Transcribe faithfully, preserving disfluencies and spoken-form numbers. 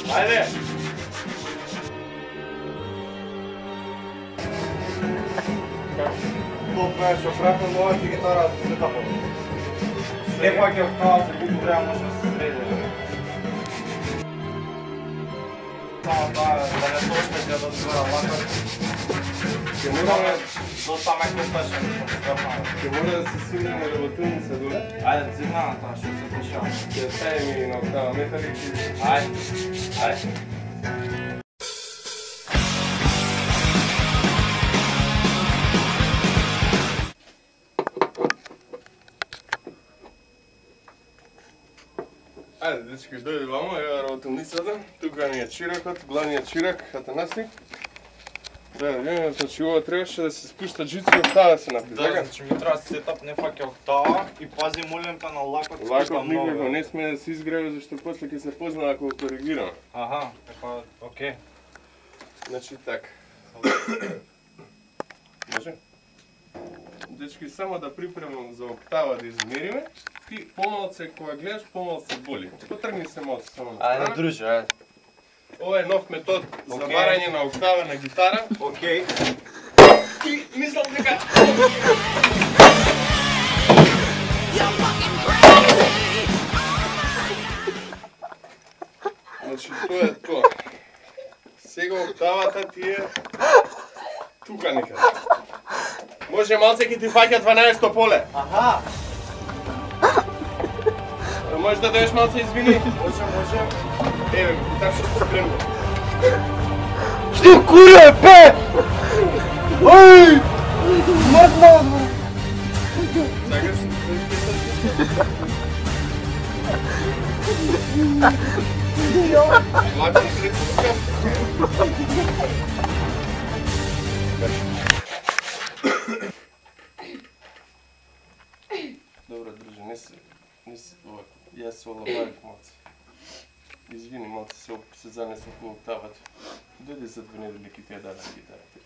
Ajde! To praviš, opravno nova ti gitara se tako. Ne pak je oktava se biti treba možda sredi. Samo da ne slušajte da zvora ovako. Dosta me kostaše, nisam skrapao. Če mora da se simljamo robotilnica dole? Ajde, zignana ta, što se počela. Če staje mi na oktava metaliki. Ajde, ajde. Ajde, dečki, dojde vamo, evo robotilnicата. Тука ни е чиракот, главният чирак, Атанаси. Да, видимо, значи ова требаше да се спушта жици и октава да се напи, Да, така? значи ми трябва да се сетап не факе октава и пази молемпа на лакот скипа Лакот много. никако не сме да се изгрее, зашто после ќе се позна ако го коригираме. Аха, така, окей. Значи така. Може? Дечки, само да припремам за октава да измериме. Ти помалце, кога гледаш, помалце боли. Потргни се малце само на страна. Ajde, druže, ajde. Ова е нов метод за Окей. варање на октава на гитара. Окей. И мислам дека... Значи, тоа е тоа. Сега октавата ти е тука некаде. Може малце ќе ти фаќа дванаесетто поле. Аха. Може да дадеш малце извини? Може, може. Еве, така што се спремно. Што куре, бе? Ој! Мртно! Сакаш? Млади се тука. Добро, друже, не се... Не се... Јас се олабавих малце. Извини, малце се, се занесох у октавата. Дојде за две недели ќе ти ја дадам гитарата.